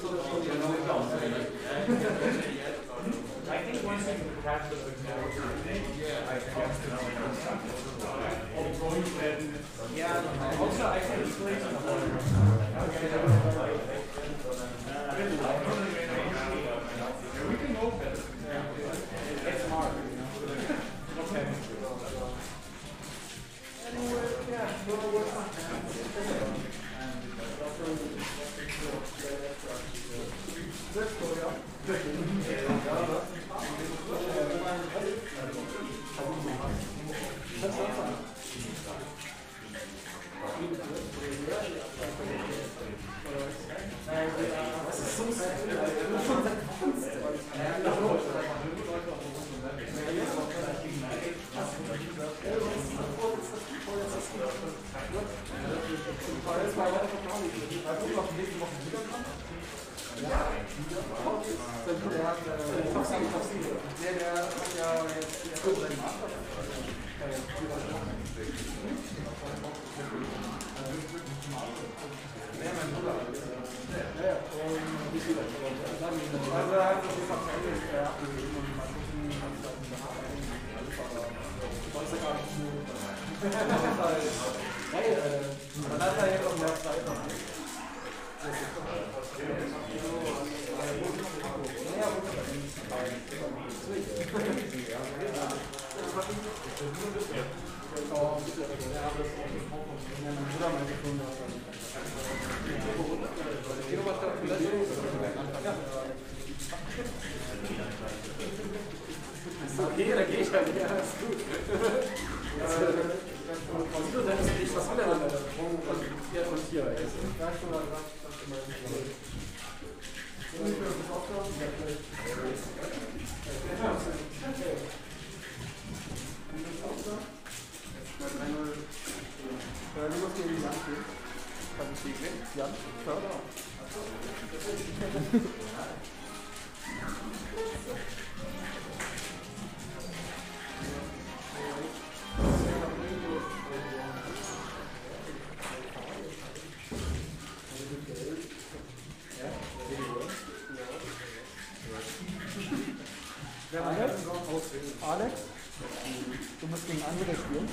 I think once you catch the yeah, also I can explain we can open. It's hard, you know. Okay. Anyway, yeah, we'll work on okay, da gehe ich halt, ja, ist gut. Wieso denn ist nicht was anderes? Hier und hier. Du musst gegen die Wand gehen. Kann ich gegen Jan? Förder. Alex, du musst gegen andere spielen.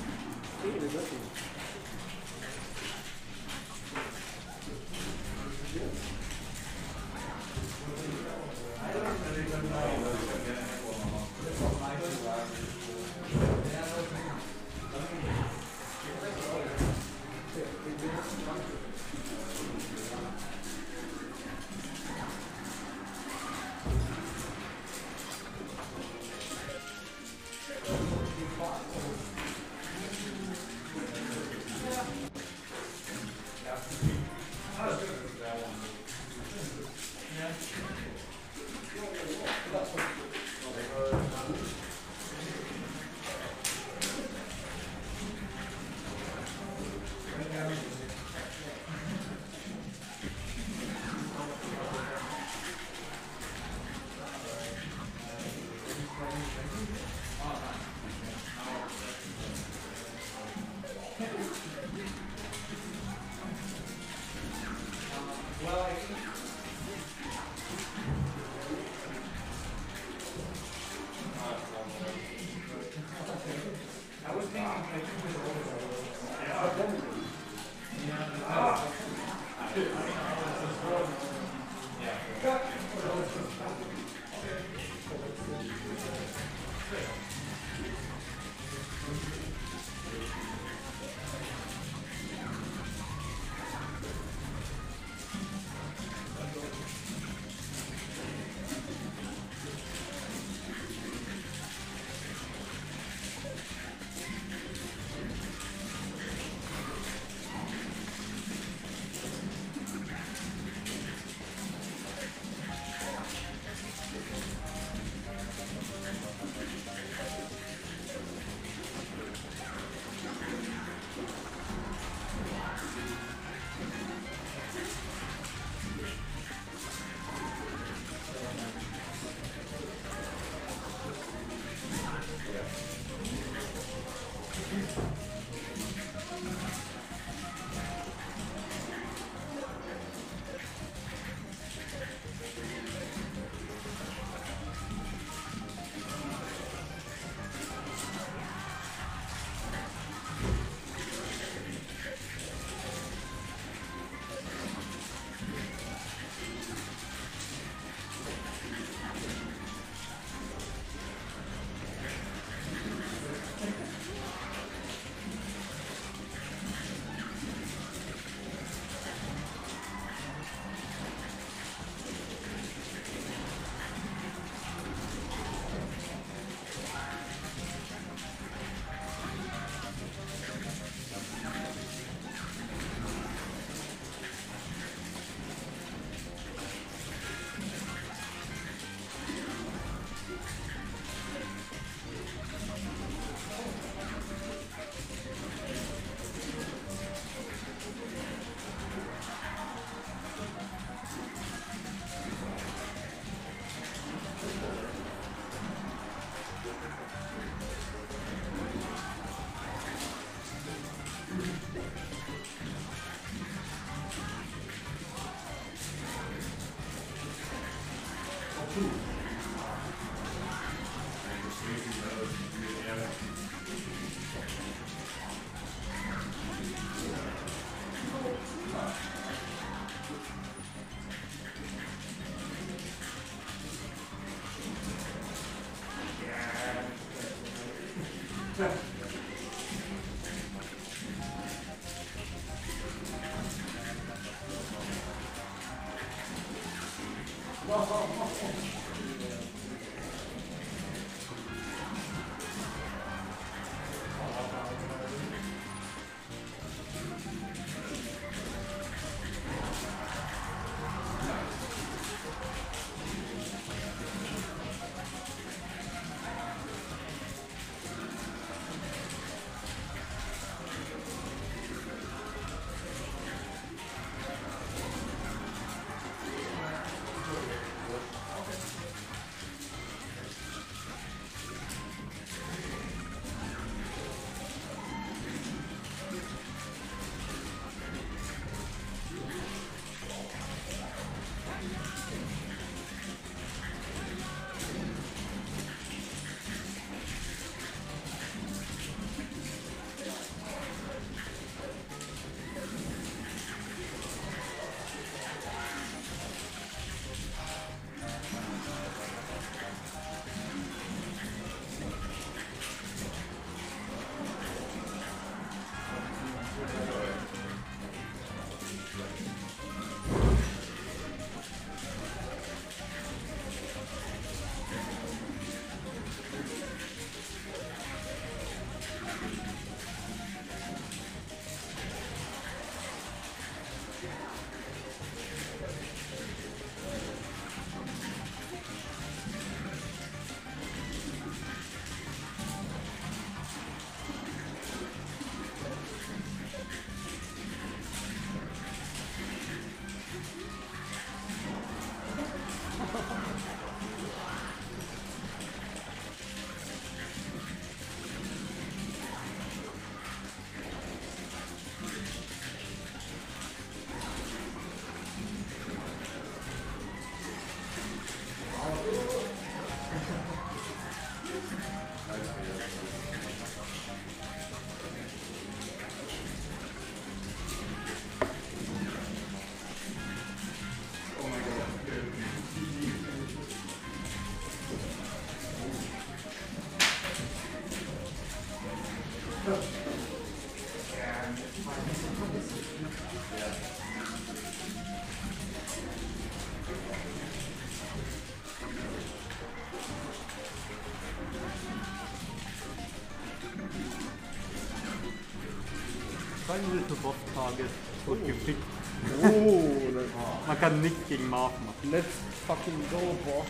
Final to Boss Target wird gefickt. Oh, Man kann nichts gegen Marv machen. let's fucking go, boah.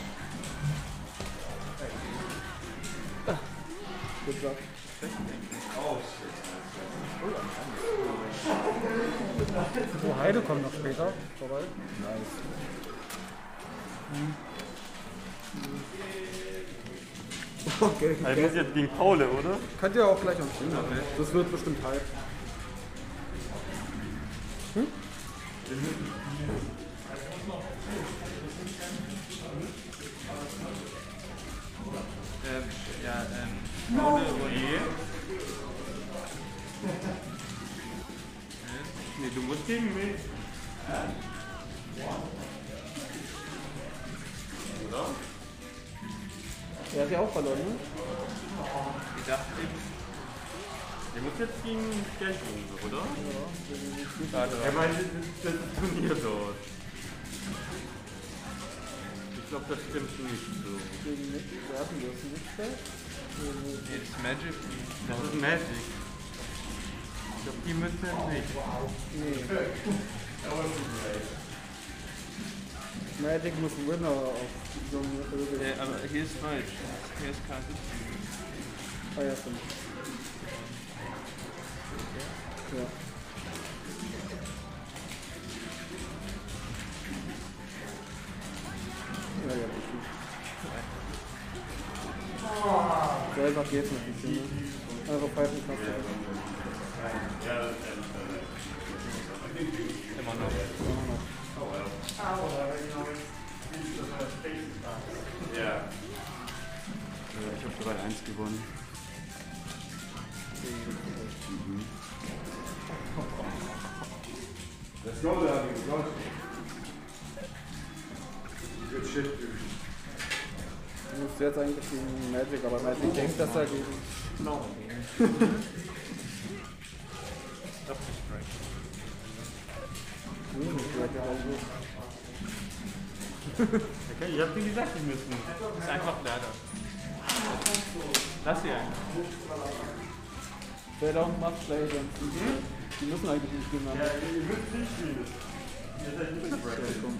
Good job. Oh, Heide kommt noch später vorbei. Nice. Okay, Also muss jetzt gegen Paule, oder? könnt ihr auch gleich am Spielen machen. Das wird bestimmt Hype. Paule Royer. Nee, du musst gegen mich. Oder? Er hat ja auch verloren, ne? Ich dachte, der muss jetzt gegen Geldrunde, oder? Ja. Er meinte, das ist Turnier dort. Ich glaube, das stimmt nicht so. Gegen mich. Wer hat denn das nicht? It's Magic. Das ist Magic. Ich glaube, die müssen jetzt nicht. Nee. Magic muss Winner auf so einem Aber hier ist falsch. Hier ist Karte. Ah ja, stimmt. Ja. Ja, ja, bestimmt. Selber geht's noch nicht, ne? Also pfeifen kannst du. Immer noch. Ich habe 3-1 gewonnen. Let's go, Daddy. Let's go. Good shit, dude. Du musst jetzt eigentlich gegen Magic, aber Magic denkt, dass er gegen. Okay, ich hab dir gesagt, die müssen. Das ist einfach leider. Lass sie eigentlich. Wer da macht schlecht. Die müssen eigentlich nicht gewinnen. Ja, ihr müsst nicht spielen. Ihr seid nicht bereit.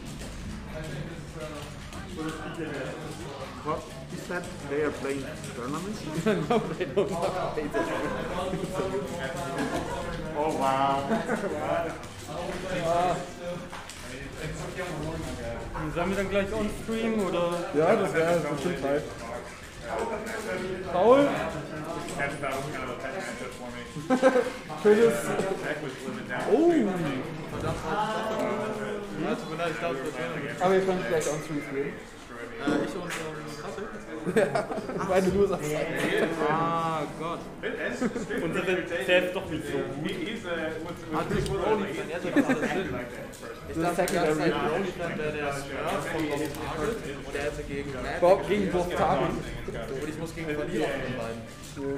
What is that? They are playing tournaments? No, they don't have data. Oh wow. Sollen wir dann gleich on stream oder? Ja, das wäre bestimmt Zeit. Paul? Schönes. Oh! Aber ihr könnt gleich on stream spielen. Ich und Ja, meine du sagst. Ah Gott. Unsere selbst doch nicht so gut. Hat sich Broly-Fan, jetzt hat alles Sinn. Ich dachte die ganze Zeit, Broly-Fan wäre der Smurf von Bob Target und der hätte gegen Magic Gegen Bob Target. und ich muss gegen den Verlierer von den beiden.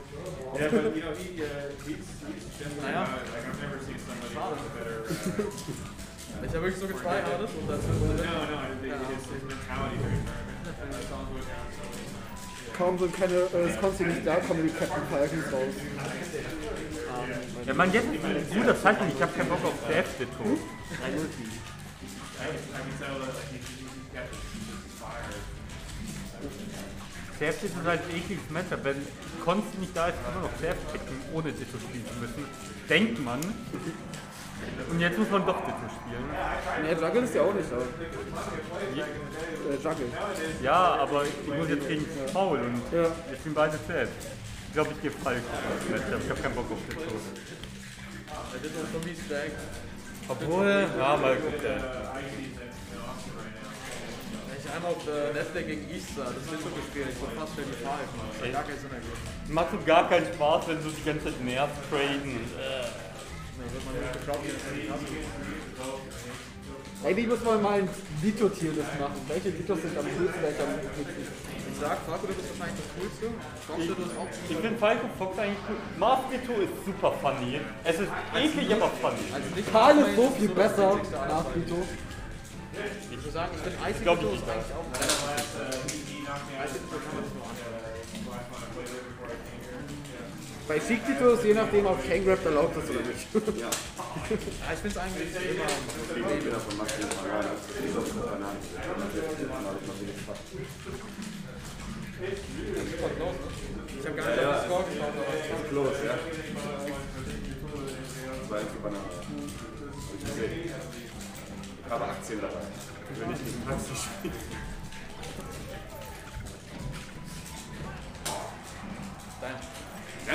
Naja. Schade. Ich habe wirklich so getryhardet und dann Kaum sind keine Skons, die nicht da kommen, die Captain Falcons raus. Ja, man, jetzt ist ein guter Zeitpunkt. Ich habe keinen Bock auf Selbstbeton. Selbst ist halt ein ekliges Matchup. Wenn Konst nicht da ist, kann man noch selbst picken, ohne Ditto spielen zu müssen. Denkt man. Und jetzt muss man doch Ditto spielen. Ne, Juggle ist ja auch nicht da. Juggle. Ja, aber ich muss jetzt gegen Paul und Ja. jetzt sind beide selbst. Ich glaube, ich gebe falsch das Matchup. Ich habe keinen Bock auf Ditto. Der Ditto ist so mies stack. Obwohl, ja, mal gucken. Ich einmal auf Netflix gegen Easter das Ditto gespielt, ich war fast schon die Five, Mann. Das hat gar keinen Sinn ergeben. Macht so gar keinen Spaß, wenn du die ganze Zeit Nerv traden. Da wird man nicht geschaut, wie das Eigentlich muss man mal ein Dito-Tierlist machen. Welche Ditos sind am coolsten, welche am coolsten? Ich Ich sag, Falco, du bist wahrscheinlich das Coolste. Fox, du bist auch Ich finde Falco Fox eigentlich cool. Mafrito ist super funny. Es ist eklig, aber funny. also nicht Karl ist so mein viel besser witzigster nach Einfall. Vito. Ich würde sagen, ich finde glaub, Icing-Vito ich ist nicht. eigentlich auch Icing-Vito kann man das nur anschauen. Bei Sieg-Vito ist je nachdem, ob Tangrap erlaubt ist oder nicht. Ja, ich finde es eigentlich immer Ich bin davon maximal Bananen. Ich bin von Bananen. Ich habe gar nicht auf den Score geschaut, aber Close, ja. Das war für Bananen. Hab ich gesehen. Ich habe Aktien dabei. Wenn ich nicht Maxi spiele. Ja?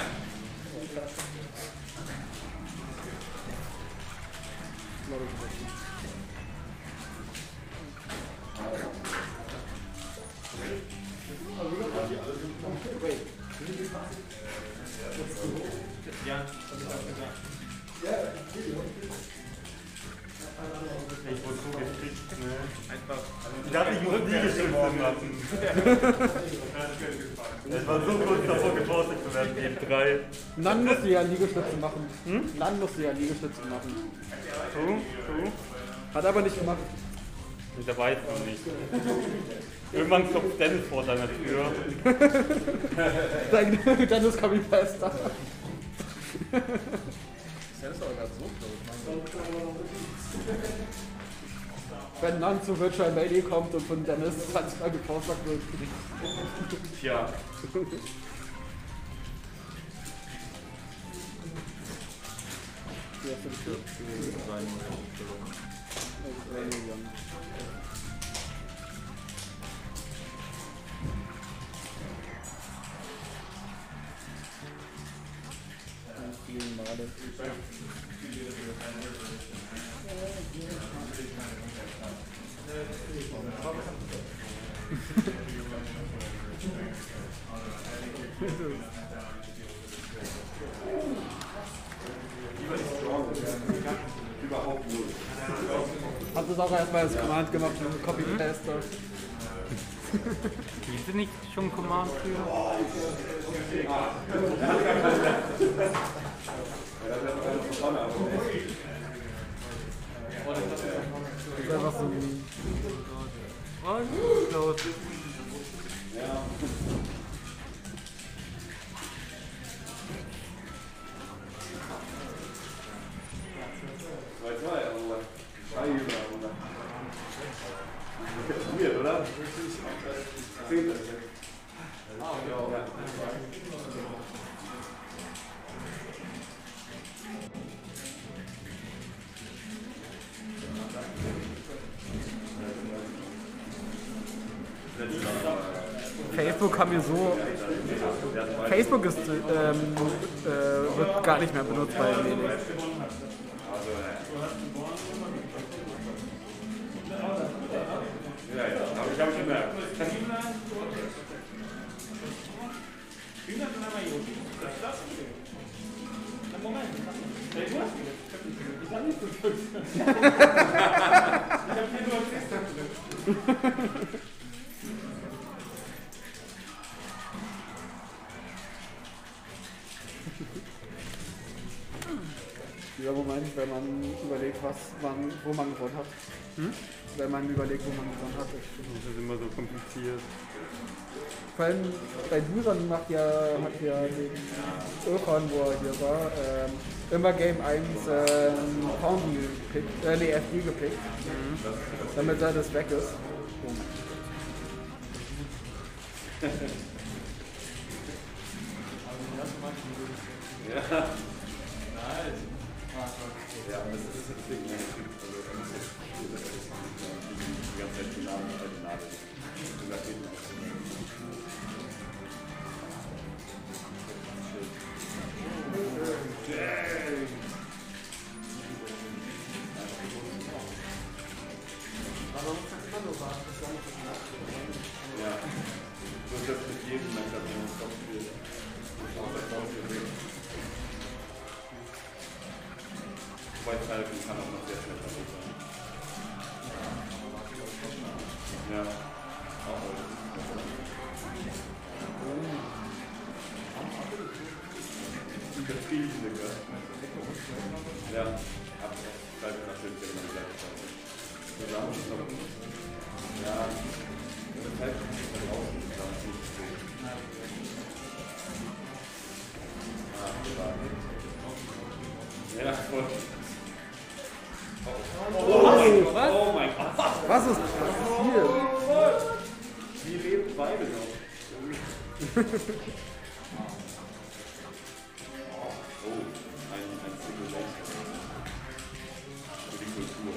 Ich wurde so gefickt, ne? einfach. Ich dachte, ich muss Liegestütze machen. Es war so kurz davor, gepostet zu werden, die 3. Dann musst du ja Liegestütze machen. Dann musst du ja Liegestütze machen. Hat aber nicht gemacht. Der weiß noch nicht. Irgendwann klopft Dennis vor deiner Tür. Dann ist Copy Paste. Das ist aber gerade so close. Wenn dann zu Virtual Melee kommt und von Dennis 20 Mal gepostet wird. Tja. Überhaupt null. Hat das auch erstmal als Command gemacht und Copy Paste. Gibt es nicht schon Command für? Das ist einfach so ein. Und los. Weird, oder? Facebook haben wir so. Facebook ist, wird gar nicht mehr benutzt bei Melee. Ja, aber ich habe gemerkt. Dieser Moment, wenn man überlegt, wo man gewonnen hat. Wenn man überlegt, wo man gewonnen hat. Das ist immer so kompliziert. Vor allem bei Dusan hat ja den Irfan, wo er hier war, immer Game 1 Foundry gepickt, FD gepickt, damit er das weg ist. Ja. Ja, das ist das Ding. Also, er muss jetzt die ganze Zeit die Nadel. Ja, so ist das mit jedem Match, wenn man es drauf spielt. Wobei Falcon kann auch noch sehr schnell kaputt sein. Ja. Auch Übertriebene, gell? Ja, hab auch natürlich wieder meine Seite schauen. Zusammen. Ja, das heißt, da draußen ist das nicht so. Ja, voll. Oh mein Gott. Was ist passiert? Die leben beide noch. Oh, ein Single Leg. Für die Kultur.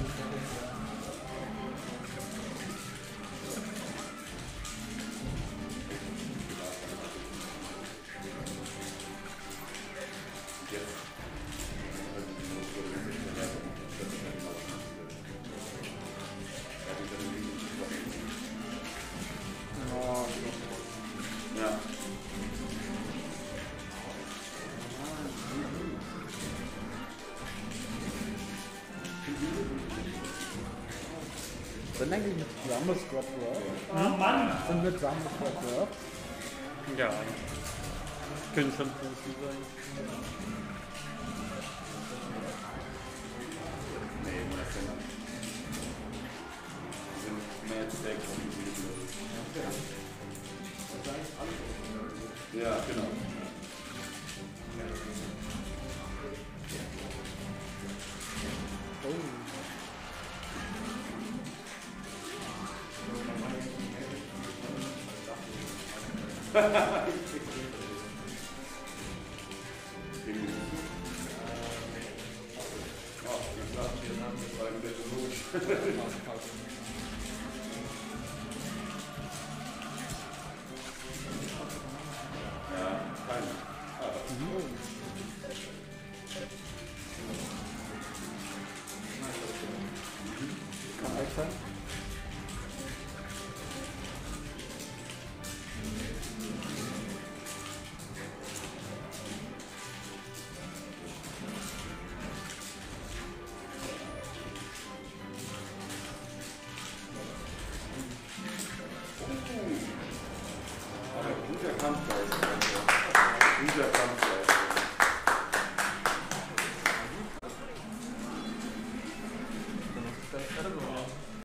Ja. Wenn eigentlich mit Samus Squad Work? Und mit Samus Squad Work? Ja, können schon Profi sein. Nee, das sind die sind mehr als Stacks und die ja, genau. Kann alt sein. Aber guter Kampf, Guter Kampf.